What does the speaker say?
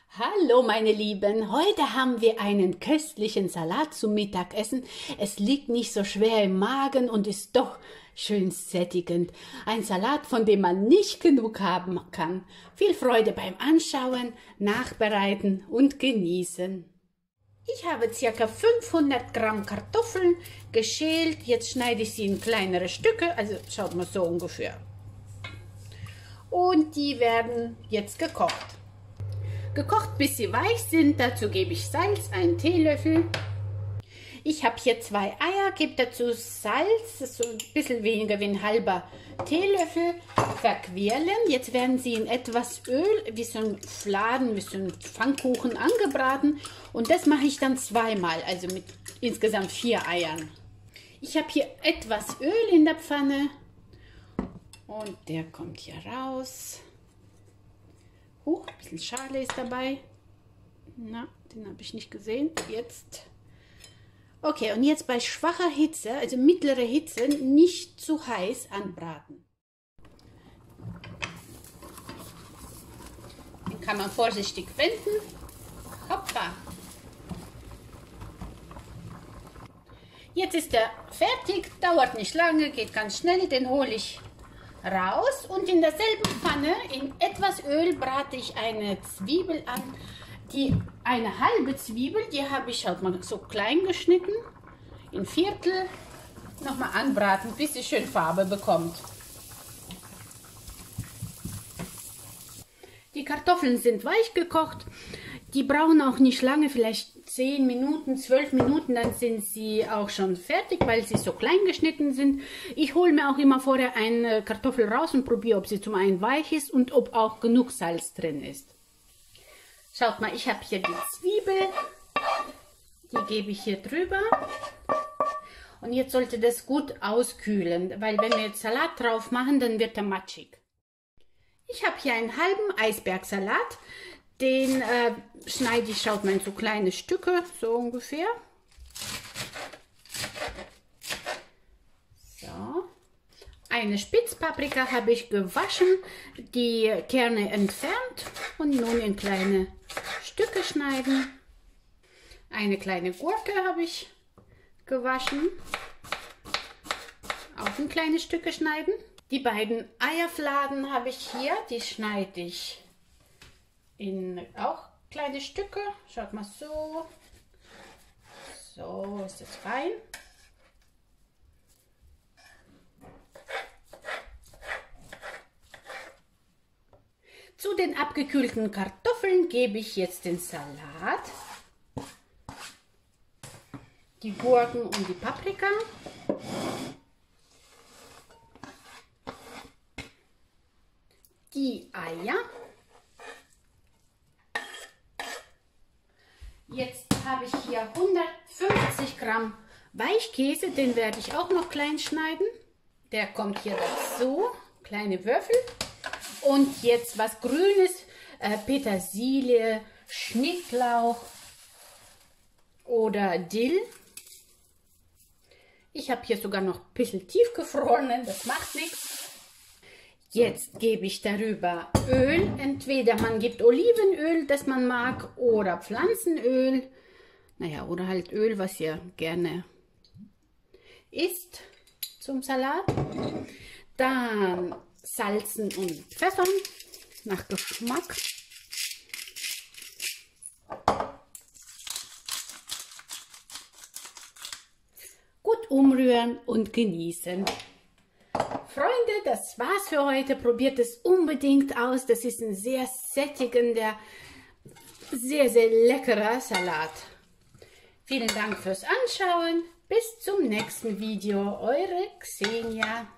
Hallo meine Lieben, heute haben wir einen köstlichen Salat zum Mittagessen. Es liegt nicht so schwer im Magen und ist doch schön sättigend. Ein Salat, von dem man nicht genug haben kann. Viel Freude beim Anschauen, Nachbereiten und Genießen. Ich habe ca. 500 Gramm Kartoffeln geschält. Jetzt schneide ich sie in kleinere Stücke, also schaut mal so ungefähr. Und die werden jetzt gekocht. Gekocht, bis sie weich sind. Dazu gebe ich Salz, einen Teelöffel. Ich habe hier 2 Eier, gebe dazu Salz, das ist so ein bisschen weniger wie ein halber Teelöffel. Verquirlen. Jetzt werden sie in etwas Öl, wie so ein Fladen, wie so ein Pfannkuchen angebraten. Und das mache ich dann zweimal, also mit insgesamt 4 Eiern. Ich habe hier etwas Öl in der Pfanne. Und der kommt hier raus. Ein bisschen Schale ist dabei. Na, den habe ich nicht gesehen. Jetzt. Okay, und jetzt bei schwacher Hitze, also mittlere Hitze, nicht zu heiß anbraten. Den kann man vorsichtig wenden. Hoppa. Jetzt ist er fertig, dauert nicht lange, geht ganz schnell. Den hole ich raus und in derselben Pfanne in etwas Öl brate ich eine Zwiebel an. Eine halbe Zwiebel, die habe ich halt mal so klein geschnitten, in Viertel, nochmal anbraten, bis sie schön Farbe bekommt. Die Kartoffeln sind weich gekocht, die brauchen auch nicht lange, vielleicht 10 Minuten, 12 Minuten, dann sind sie auch schon fertig, weil sie so klein geschnitten sind. Ich hole mir auch immer vorher eine Kartoffel raus und probiere, ob sie zum einen weich ist und ob auch genug Salz drin ist. Schaut mal, ich habe hier die Zwiebel, die gebe ich hier drüber. Und jetzt sollte das gut auskühlen, weil wenn wir jetzt Salat drauf machen, dann wird er matschig. Ich habe hier einen halben Eisbergsalat. Den schneide ich, schaut mal, in so kleine Stücke, so ungefähr. So. Eine Spitzpaprika habe ich gewaschen, die Kerne entfernt und nun in kleine Stücke schneiden. Eine kleine Gurke habe ich gewaschen, auch in kleine Stücke schneiden. Die beiden Eierfladen habe ich hier, die schneide ich in auch kleine Stücke. Schaut mal so. So ist es fein. Zu den abgekühlten Kartoffeln gebe ich jetzt den Salat, die Gurken und die Paprika. Die Eier. Jetzt habe ich hier 150 Gramm Weichkäse, den werde ich auch noch klein schneiden. Der kommt hier dazu, kleine Würfel. Und jetzt was Grünes, Petersilie, Schnittlauch oder Dill. Ich habe hier sogar noch ein bisschen tiefgefrorenen, das macht nichts. Jetzt gebe ich darüber Öl, entweder man gibt Olivenöl, das man mag, oder Pflanzenöl, naja, oder halt Öl, was ihr gerne isst zum Salat. Dann salzen und pfeffern nach Geschmack. Gut umrühren und genießen. Freunde, das war's für heute. Probiert es unbedingt aus. Das ist ein sehr sättigender, sehr, sehr leckerer Salat. Vielen Dank fürs Anschauen. Bis zum nächsten Video. Eure Xenia.